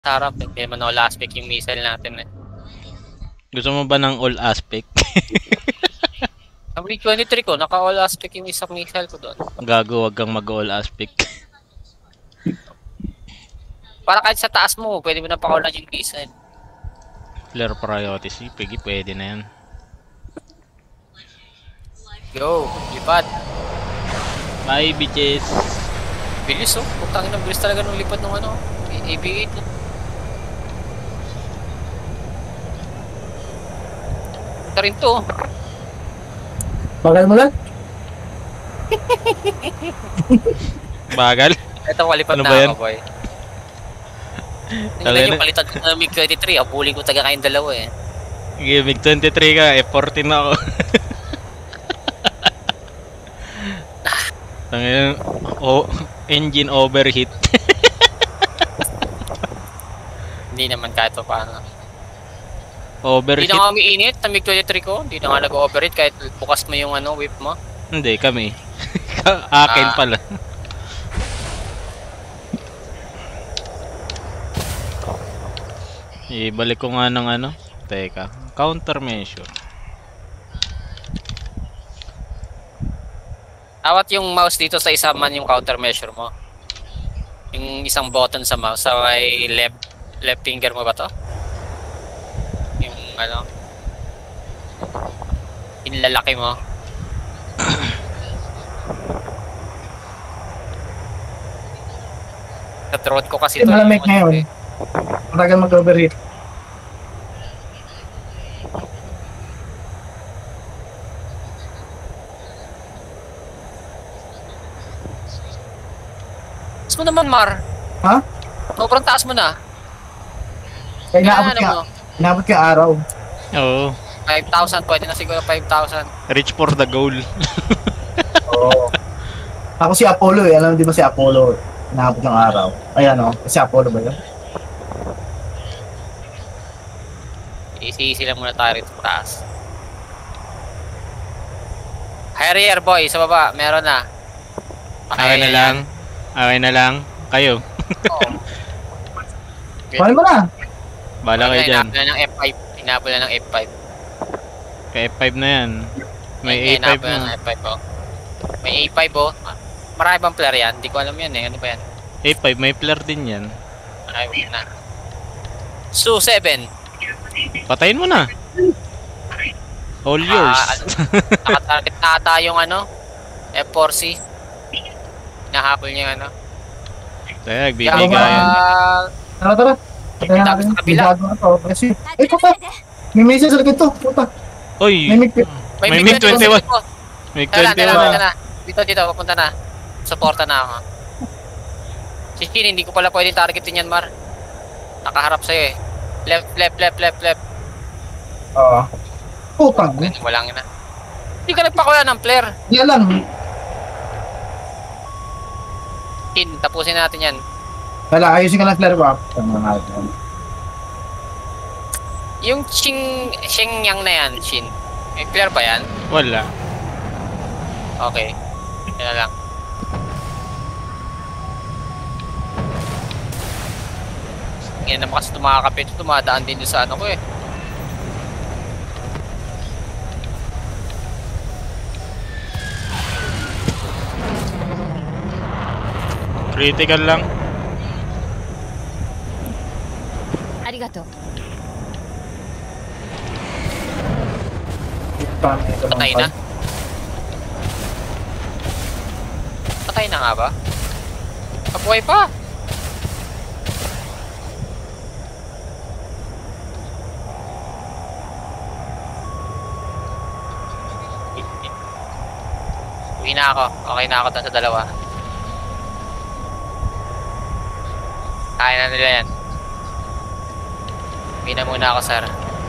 Sarap, hindi naman all aspect yung missile natin eh. Gusto mo ba ng all aspect? Ang B-23 ko, naka all aspect yung isang missile ko doon. Gago, wag kang mag all aspect. Para kahit sa taas mo, pwede mo na pakulan yung missile. Flare priority, pwede na yan. Go, lipad. Bye, bitches. Bilis oh, putangin ng bilis talaga nung lipad ng ano, AB-8. Ito rin to. Bagal mo lang? Bagal? Ito, walipad Ano na ba yan? ako, boy. Tingnan yung palitan ko ng MiG-23, abulin ko taga kayong dalawa eh. Sige, MiG-23 ka, F-14 na ako. Tangin, engine overheat. Hindi naman kahit pa paano. Overheat? Hindi na nga umiinit na MiG-23 ko, hindi na nga nag-overheat kahit bukas mo yung ano, whip mo. Hindi, kami. Akin pala. Ibalik ko nga ng ano. Teka, countermeasure. Awat yung mouse dito sa isa man yung countermeasure mo. Yung isang button sa mouse, sa may left finger mo ba to? Yung ano, inlalaki mo. Sa throat ko kasi to. Malamig ngayon. Matagal mag-overheat. Taas mo naman, Mar. Ha? Sobrang taas mo na. Kaya Kaya inaabot ka araw. Oo. 5,000, pwede na siguro 5,000. Reach for the goal. Oo. Ako si Apollo eh. Alam mo di ba si Apollo? Inaabot ng araw. Ayan o. Si Apollo ba yun? Easy lang muna tayo rito taas. Harrier boy, sa baba, meron na. Okay na lang. Okay na lang. Kayo. Kunin mo na. Bala kayo dyan. Inabot na ng F5. Inabot na ng F5. Kaya F5 na yan. May A5 Inabot na. ng F5 oh. May A5 oh. Marami bang player yan? Hindi ko alam yan eh. Ano ba yan? A5, may flare din yan. Marami na. Su-7. Patayin mo na. All yours. Nakatarget na ata yung ano, F4C. Nahabol niya ano. Kaya, bibigay. Tara, tara. Kaya Tapos sa kabila. Kasi, puta. May message sa likod to. Puta. Oy, May mic. May MiG-21. MiG-21. Dito, papunta na. Suporta na ako. Si Shin, hindi ko pala pwedeng targetin yan, Mar. Nakaharap sa'yo eh. Left. Oo. Putang. Walang na. Hindi ka nagpakuha ng flare. Di alam. Shin, tapusin natin yan. Wala, ayusin ka ng flare ko. Tama nga ito. Yung Shing Yang na yan, Shin. May flare ba yan? Wala. Okay. Yan na lang. Yan naman kasi tumakakapit. Tumadaan din sa ano ko eh. Critical lang. Arigato. Patay na. Patay na nga ba? Kabuhay pa. Uwi na ako. Okay na ako dun sa dalawa. Kaya na nila yan. Uwi na muna ako, sir.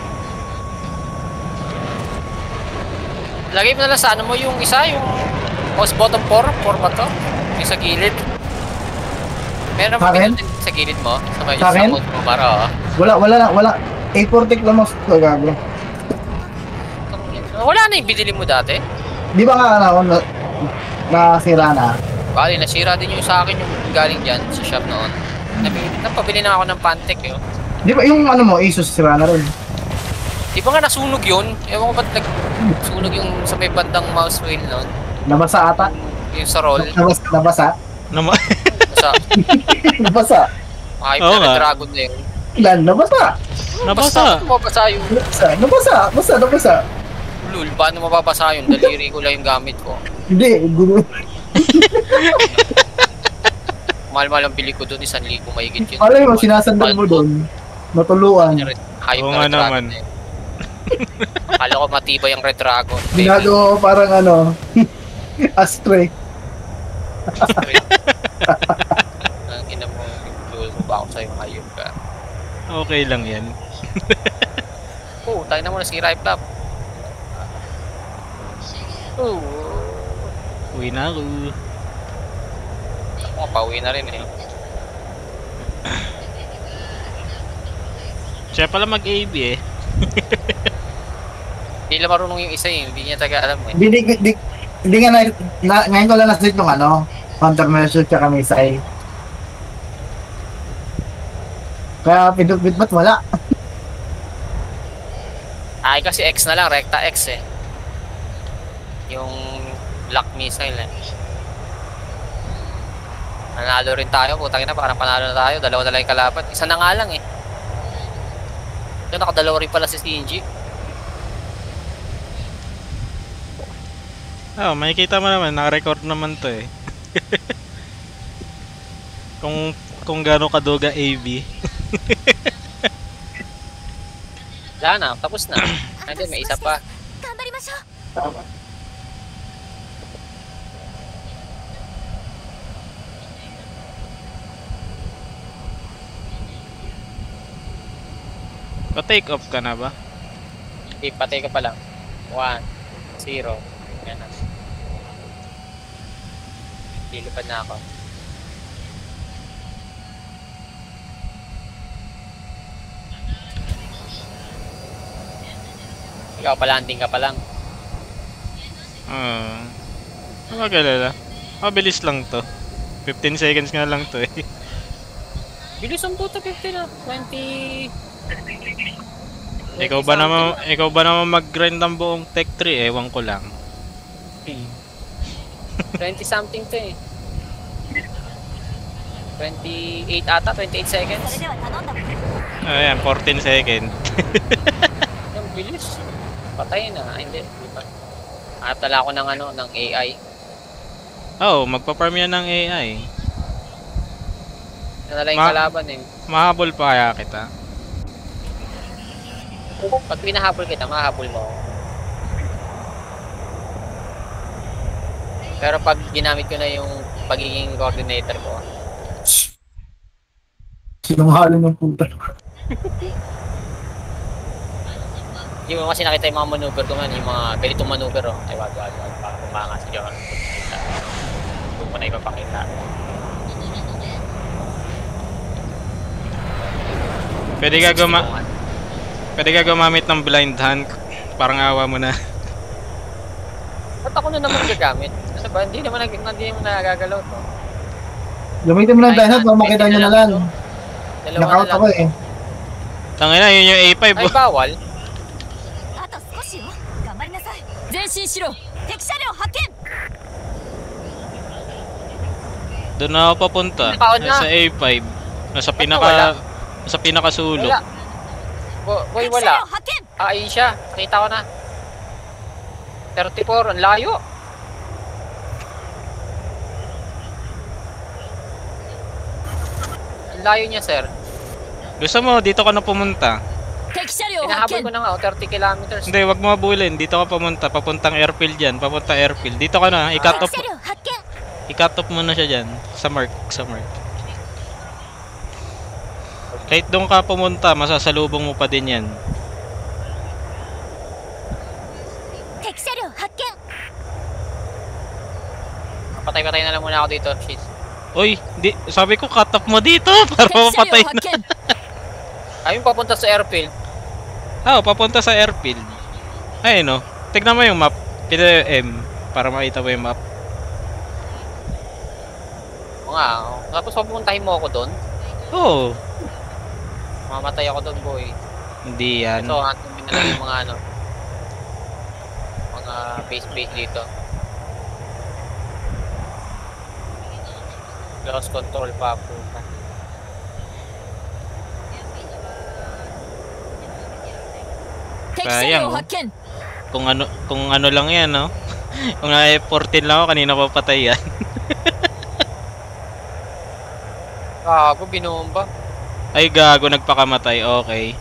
Lagay mo na lang sa ano mo yung isa, yung mouse bottom 4 ba to? Yung sa gilid. Meron ba pinuntin sa gilid mo? Sa akin? mouse mo para Wala. A4 lang mas ito, gago. Wala na yung binili mo dati. Di ba nga nasira na? Bali, nasira din yung sa akin yung galing dyan sa shop noon. Napabili na ako ng Pantek eh. Di ba yung ano mo, Asus sira na rin. Di ba nga nasunog yun? Ewan ko ba't nagsunog yung sa may bandang mouse wheel nun? Nabasa ata. Yung sa roll. Nabasa. Sa Nabasa. ayop Oo na nga. Dragon na yun. Ilan? Nabasa. Nabasa. Mababasa yung Nabasa. lul. Paano mababasa yun? Daliri ko lang yung gamit ko. Hindi, gulo. Mahal-mahal ang bili ko doon. 1,000 mahigit yun. Alay mo, sinasandal mo doon. Matuluan. Hayop Oo na nga Red Dragon naman. na yun. Akala ko matibay ang Red Dragon. Ginagawa ko parang ano, astray. Ang ina mo, lul mo ba ako sa'yo? Hayop ka. Okay lang yan. Oo, tayo na muna si Ripe Lab. Oo. Uwi na ako. Ako, pauwi na rin eh. Siya pala mag-AB eh. Hindi lang marunong yung isa eh. Hindi niya taga alam eh. Hindi nga ngayon ko lang nasit yung ano, countermeasure tsaka missile. Kaya pinupit ba't wala? Ay kasi X na lang, Recta X eh. Yung Black Missile eh. Nanalo rin tayo, putang ina, parang panalo na tayo. Dalawa na lang yung kalaban. Isa na nga lang eh. Yung nakadalawa rin pala si Stingy. Oh, makikita mo naman, naka-record naman to eh. kung gaano kaduga AB. Wala na, tapos na. Hindi, may isa pa. 頑張りましょう Tama. Pa-take off ka na ba? Okay, patay ka pa lang. 1, 0. Yan na. Lilipad na ako. Ikaw pa-landing ka pa lang. Magalala. Mabilis lang to. 15 seconds nga lang to eh. Bilis ang puta, 50 na. 20... Ikaw ba naman mag-grind ng buong Tech 3? Ewan ko lang. 20 something to eh. 28 ata, 28 seconds. それでは頼んだ Ayan, 14 seconds. Yung bilis. Patay na. Ay, hindi. Hindi pa. Hanap tala ako ng ano, ng AI. Oh, magpa-farm yan ng AI. Yan na lang yung kalaban eh. Mahabol pa kaya kita. Pag pinahabol kita, mahabol mo ako. Pero pag ginamit ko na yung pagiging coordinator ko, Sinungaling ng puta. hindi mo kasi nakita yung mga maneuver ko man, yung mga ganitong maneuver oh. Ay wag, baka kumanga si John. Huwag mo na ipapakita. Pwede ka gumamit ng blind hand. Parang awa mo na. Ba't ako na naman gagamit? Ano ba? Hindi naman nagagalaw to. Gamitin mo lang Ay, dahil para makita nyo na lang. Dalawa na Knockout lang. ako eh. Tangina, yun yung A5 Ay, oh. bawal. あと少しよ頑張りなさい前進しろ敵車両発見 Doon na ako papunta. Bawal na. Sa A5. Nasa wala? pinakasulok. Wala. Boy, 敵車 wala. 両発見 Ayun siya. Nakita ko na. 34. Ang layo. Ang layo niya, sir. Gusto mo, dito ka na pumunta. 敵車両発 Pinahabol 見 ko na nga. 30 kilometers. Hindi, wag mo habulin. Dito ka pumunta. Papuntang airfield dyan. Papunta airfield. Dito ka na. I-cut 敵 off. 車両発見 I-cut off mo na siya dyan. Sa mark. Kahit doon ka pumunta, masasalubong mo pa din yan. 敵車両発見 Patay-patay na lang muna ako dito. Shit. Uy, sabi ko cut off mo dito para 敵車 mapatay 両発 na. 見 Ayun, papunta sa airfield. Papunta sa airfield. Ayun no. Tignan mo yung map. Pila yung M para makita mo yung map. Oo nga. Tapos papuntahin mo ako doon. Oo. Mamatay ako doon, boy. Hindi yan. Ito, hantin mo na lang yung mga ano. Mga base dito. Lost control pa, puta. Sayang, 敵車両発見 Kung ano lang yan, no? Kung na-14 lang ako, kanina pa patay yan. Gago, binomba. Ay, gago, nagpakamatay. Okay.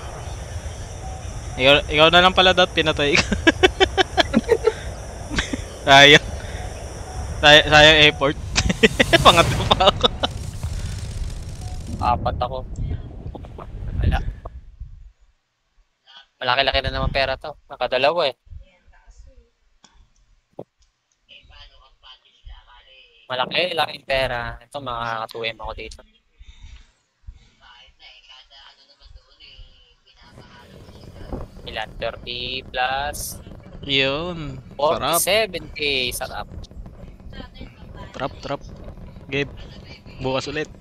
Ikaw na lang pala, Dot, pinatay ka. Sayang. Sayang effort. Pangatlo pa ako. 4 ako. Wala. Malaki-laki na naman pera to. Nakadalawa eh. Laking pera. Ito, makaka-2M ako dito. Ilan? 30 plus Yun. Sarap. 47k. Sarap. Trap. Gabe. Bukas ulit.